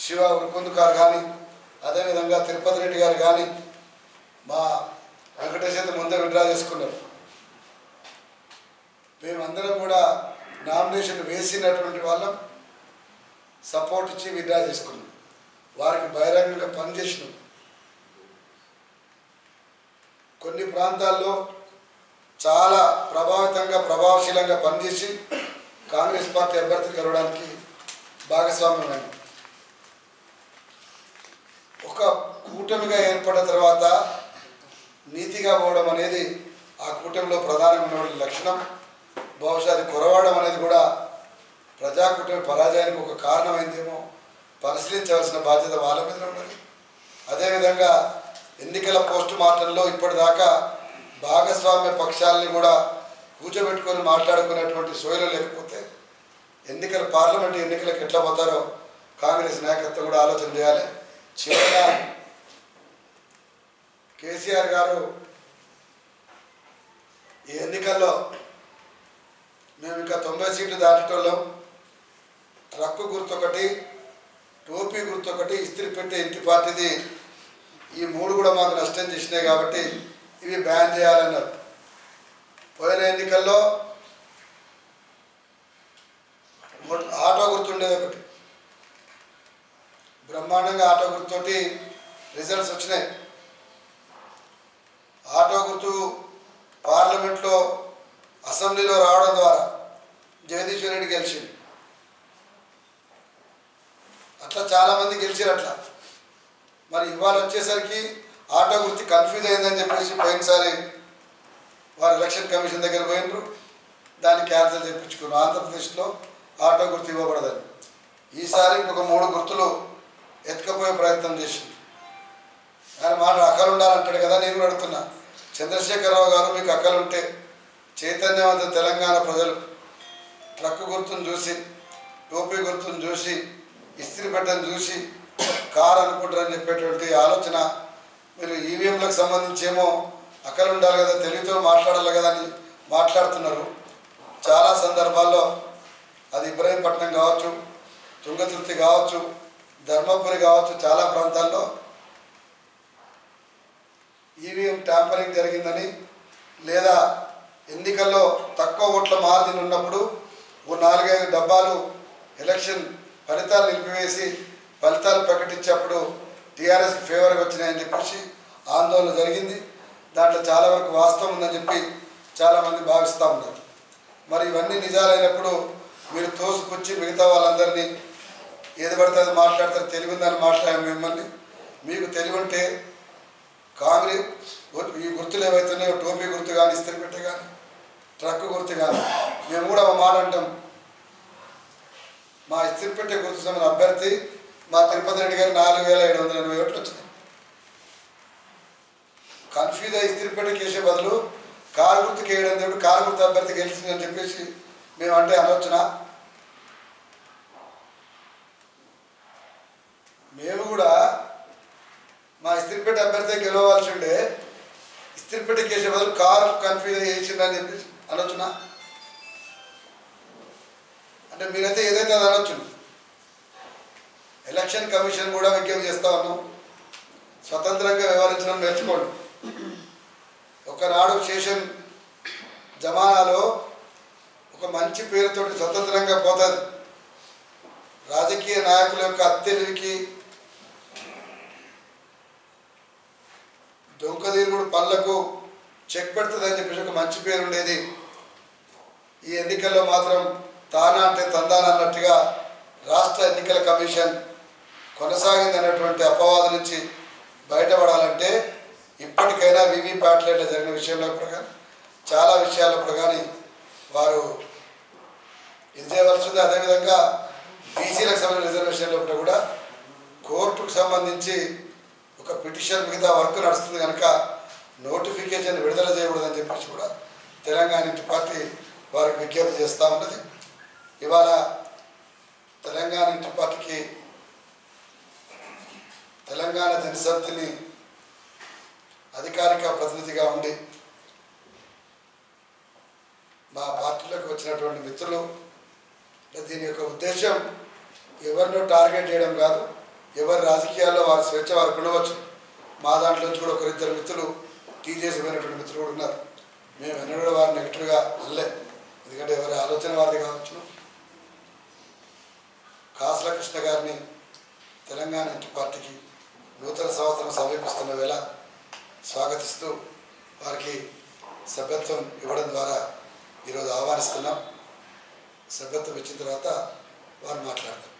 శివ ఉరుకుందుకారు కానీ అదేవిధంగా తిరుపతి రెడ్డి గారు కానీ మా వెంకటేశ్వర ముందే విడ్రా చేసుకున్నారు. మేమందరం కూడా నామినేషన్ వేసినటువంటి వాళ్ళం సపోర్ట్ ఇచ్చి విడ్రా చేసుకున్నాం. వారికి బహిరంగంగా పనిచేసినాం. కొన్ని ప్రాంతాల్లో చాలా ప్రభావశీలంగా పనిచేసి కాంగ్రెస్ పార్టీ అభ్యర్థిని గెలవడానికి భాగస్వామ్యమైంది. ఒక కూటమిగా ఏర్పడిన తర్వాత నీతిగా పోవడం అనేది ఆ కూటమిలో ప్రధానమైన లక్షణం. బహుశా అది కొరవడం అనేది కూడా ప్రజాకూటమి పరాజయానికి ఒక కారణమైందేమో పరిశీలించవలసిన బాధ్యత వాళ్ళ మీద ఉన్నది. అదేవిధంగా ఎన్నికల పోస్టు మార్టంలో ఇప్పటిదాకా భాగస్వామ్య పక్షాలని కూడా కూర్చోబెట్టుకొని మాట్లాడుకునేటువంటి సోయలు లేకపోతే పార్లమెంటు ఎన్నికలకు ఎట్లా పోతారో కాంగ్రెస్ నాయకత్వం కూడా ఆలోచన చేయాలి. చివరిగా కేసీఆర్ గారు ఈ ఎన్నికల్లో మేము ఇంకా 90 సీట్లు దాటటంలో ట్రక్కు గుర్తొకటి, టోపీ గుర్తొకటి, ఇస్త్రీ పెట్టే ఇంటి పార్టీది ఈ 3 కూడా మాకు నష్టం చేసినాయి కాబట్టి ఇవి బ్యాన్ చేయాలన్నారు. పోయిన ఎన్నికల్లో ఆటో గుర్తుండేది ఒకటి, బ్రహ్మాండంగా ఆటో గుర్తుతోటి రిజల్ట్స్ వచ్చినాయి. ఆటో గుర్తు పార్లమెంట్లో అసెంబ్లీలో రావడం ద్వారా జగదీశ్వర్ రెడ్డి గెలిచింది. అట్లా చాలామంది గెలిచారు. అట్లా మరి ఇవాళ వచ్చేసరికి ఆటో గుర్తు కన్ఫ్యూజ్ అయిందని చెప్పేసి పోయినసారి వారు ఎలక్షన్ కమిషన్ దగ్గర పోయినరు, దాన్ని క్యాన్సిల్ చేయించుకున్నారు. ఆంధ్రప్రదేశ్లో ఆటో గుర్తు ఇవ్వబడదని. ఈసారి ఇంకొక 3 గుర్తులు ఎత్తుకపోయే ప్రయత్నం చేసింది. ఆయన మాట అక్కలు ఉండాలంటాడు కదా, నేను కూడా అడుగుతున్నా. చంద్రశేఖరరావు గారు మీకు అక్కలుంటే చైతన్యవంత తెలంగాణ ప్రజలు ట్రక్కు గుర్తును చూసి, టోపీ గుర్తును చూసి, ఇస్త్రీ పెట్టను చూసి కారు అనుకుంటారని చెప్పేటువంటి ఆలోచన మీరు ఈవీఎంలకు సంబంధించి ఏమో అక్కలు ఉండాలి కదా, తెలివితో మాట్లాడాలి కదా అని మాట్లాడుతున్నారు. చాలా సందర్భాల్లో అది ఇబ్రహీంపట్నం కావచ్చు, తుంగతుర్తి కావచ్చు, ధర్మపురి కావచ్చు, చాలా ప్రాంతాల్లో ఈవీఎం ట్యాంపరింగ్ జరిగిందని, లేదా ఎన్నికల్లో తక్కువ ఓట్ల మార్జిన్ ఉన్నప్పుడు 4-5 డబ్బాలు ఎలక్షన్ ఫలితాలు నిలిపివేసి ఫలితాలు ప్రకటించేప్పుడు టీఆర్ఎస్కి ఫేవర్గా వచ్చినాయని చెప్పేసి ఆందోళన జరిగింది. దాంట్లో చాలా వరకు వాస్తవం ఉందని చెప్పి చాలామంది భావిస్తూ ఉన్నారు. మరి ఇవన్నీ నిజాలైనప్పుడు మీరు తోసుకొచ్చి మిగతా వాళ్ళందరినీ ఏది పడితే అది మాట్లాడతారు, తెలివిందని మాట్లాడాము మిమ్మల్ని. మీకు తెలివంటే కాంగ్రెస్ ఈ గుర్తులు ఏవైతున్నాయో, టోపీ గుర్తు కానీ, ఇస్త్రీ పెట్టె కానీ, ట్రక్ గుర్తు కానీ, మేము కూడా ఒక మాట అంటాం. మా ఇస్త్రీ పెట్టె గుర్తు సంబంధించిన అభ్యర్థి మా తిరుపతి రెడ్డి గారు 4780 ఓట్లు వచ్చినాయి. కన్ఫ్యూజ్ అయ్యి ఇస్త్రీ పెట్టె కేసే బదులు కారు గుర్తుకి వేయడం దేవుడు, కారు గుర్తు అభ్యర్థి గెలిచిందని చెప్పేసి మేము అంటే అనవచ్చునా? మేము కూడా మా ఇస్త్రీపేట అభ్యర్థి గెలవాల్సి ఉండే ఇస్త్రీపేట కేసే బదులు కారు కన్ఫ్యూజ్ చేసిందని చెప్పేసి అనొచ్చునా? అంటే మీరైతే ఏదైతే అది అనొచ్చు. ఎలక్షన్ కమిషన్ కూడా విజ్ఞప్తి చేస్తా ఉన్నాం, స్వతంత్రంగా వ్యవహరించడం నేర్చుకోండి. ఒకనాడు శేషన్ జమానాలో ఒక మంచి పేరుతోటి స్వతంత్రంగా పోతుంది. రాజకీయ నాయకుల యొక్క అత్యధికి దొంగదీరుగుడు పనులకు చెక్ పెడుతుందని చెప్పేసి ఒక మంచి పేరు ఉండేది. ఈ ఎన్నికల్లో మాత్రం తానా అంటే తందాన అన్నట్టుగా రాష్ట్ర ఎన్నికల కమిషన్ కొనసాగిందనేటువంటి అపవాదు నుంచి బయటపడాలంటే ఇప్పటికైనా వీవీప్యాట్లలో జరిగిన విషయంలో కానీ చాలా విషయాలప్పుడు కానీ వారు ఇది చేయవలసింది. అదేవిధంగా బీసీలకు సంబంధించిన రిజర్వేషన్లో కూడా కోర్టుకు సంబంధించి ఒక పిటిషన్ మిగతా వర్క్ నడుస్తుంది కనుక నోటిఫికేషన్ విడుదల చేయకూడదని చెప్పేసి కూడా తెలంగాణ ఇంటి పార్టీ వారికి విజ్ఞప్తి చేస్తూ ఉన్నది. ఇవాళ తెలంగాణ ఇంటి పార్టీకి తెలంగాణ జనసమితిని అధికారిక ప్రతినిధిగా ఉండి మా పార్టీలోకి వచ్చినటువంటి మిత్రులు, దీని యొక్క ఉద్దేశం ఎవరినో టార్గెట్ చేయడం కాదు, ఎవరి రాజకీయాల్లో వారి స్వేచ్ఛ వారికి ఉండవచ్చు. మా దాంట్లో నుంచి కూడా ఒకరిద్దరు మిత్రులు టీజేసీ పోయినటువంటి మిత్రులు కూడా ఉన్నారు. మేము ఎన్నడూ కూడా వారిని నెగిటివ్గా అనలే, ఎందుకంటే ఎవరి ఆలోచన వారిది కావచ్చు. కాసుల కృష్ణ గారిని తెలంగాణ ఇంటి పార్టీకి నూతన సంవత్సరం సమీపిస్తున్న వేళ స్వాగతిస్తూ వారికి సభ్యత్వం ఇవ్వడం ద్వారా ఈరోజు ఆహ్వానిస్తున్నాం. సభ్యత్వం ఇచ్చిన తర్వాత వారు మాట్లాడతారు.